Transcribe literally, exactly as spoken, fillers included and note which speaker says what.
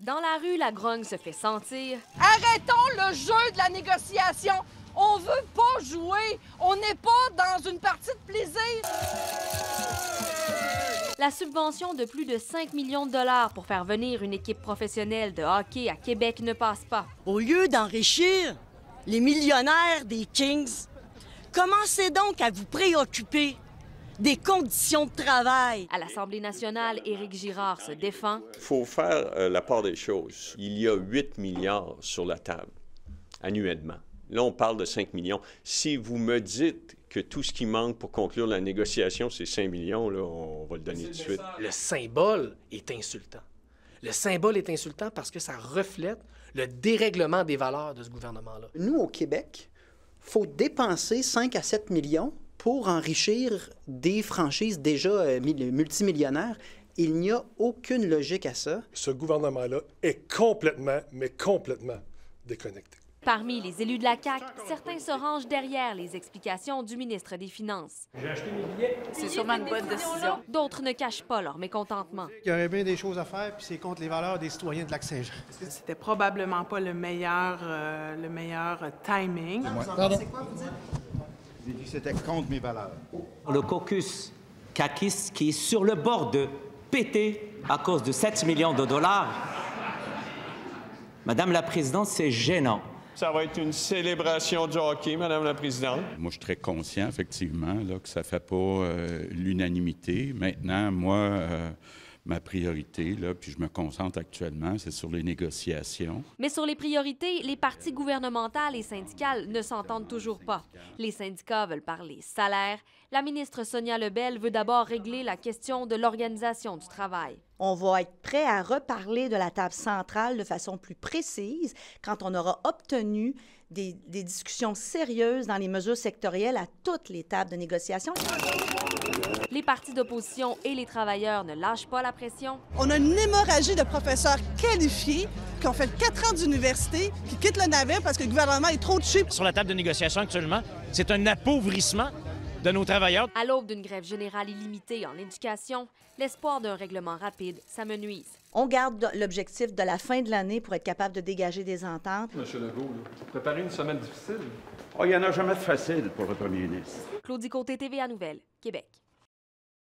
Speaker 1: Dans la rue, la grogne se fait sentir.
Speaker 2: Arrêtons le jeu de la négociation. On veut pas jouer. On n'est pas dans une partie de plaisir.
Speaker 1: La subvention de plus de cinq millions de dollars pour faire venir une équipe professionnelle de hockey à Québec ne passe pas.
Speaker 3: Au lieu d'enrichir les millionnaires des Kings, commencez donc à vous préoccuper des conditions de travail.
Speaker 1: À l'Assemblée nationale, Éric Girard se défend.
Speaker 4: Il faut faire euh, la part des choses. Il y a huit milliards sur la table annuellement. Là, on parle de cinq millions. Si vous me dites que tout ce qui manque pour conclure la négociation, c'est cinq millions, là, on va le donner tout de suite.
Speaker 5: Le symbole est insultant. Le symbole est insultant parce que ça reflète le dérèglement des valeurs de ce gouvernement-là.
Speaker 6: Nous, au Québec, il faut dépenser cinq à sept millions pour enrichir des franchises déjà euh, multimillionnaires. Il n'y a aucune logique à ça.
Speaker 7: Ce gouvernement-là est complètement, mais complètement déconnecté.
Speaker 1: Parmi les élus de la C A Q, certains se rangent derrière les explications du ministre des Finances.
Speaker 5: J'ai acheté mes billets.
Speaker 8: C'est sûrement une bonne décision.
Speaker 1: D'autres ne cachent pas leur mécontentement.
Speaker 9: Il y aurait bien des choses à faire, puis c'est contre les valeurs des citoyens de Lac-Saint-Jean.
Speaker 8: C'était probablement pas le meilleur, euh, le meilleur timing.
Speaker 9: Pardon?
Speaker 10: C'est quoi vous dites? J'ai dit que c'était contre mes valeurs.
Speaker 11: Le caucus caquiste qui est sur le bord de péter à cause de sept millions de dollars. Madame la Présidente, c'est gênant.
Speaker 4: Ça va être une célébration du hockey, Madame la Présidente.
Speaker 12: Moi, je suis très conscient, effectivement, là, que ça ne fait pas euh, l'unanimité. Maintenant, moi, euh, ma priorité, là, puis je me concentre actuellement, c'est sur les négociations.
Speaker 1: Mais sur les priorités, les partis gouvernementales et syndicales ne s'entendent toujours pas. Les syndicats veulent parler salaire. La ministre Sonia Lebel veut d'abord régler la question de l'organisation du travail.
Speaker 13: On va être prêt à reparler de la table centrale de façon plus précise quand on aura obtenu des, des discussions sérieuses dans les mesures sectorielles à toutes les tables de négociation.
Speaker 1: Les partis d'opposition et les travailleurs ne lâchent pas la pression.
Speaker 2: On a une hémorragie de professeurs qualifiés qui ont fait quatre ans d'université, qui quittent le navire parce que le gouvernement est trop cheap.
Speaker 14: Sur la table de négociation actuellement, c'est un appauvrissement de nos travailleurs.
Speaker 1: À l'aube d'une grève générale illimitée en éducation, l'espoir d'un règlement rapide s'amenuise.
Speaker 13: On garde l'objectif de la fin de l'année pour être capable de dégager des ententes.
Speaker 15: Monsieur Legault, vous préparez une semaine difficile.
Speaker 10: Oh, il n'y en a jamais de facile pour le premier ministre.
Speaker 1: Claudie Côté, T V A Nouvelles, Québec.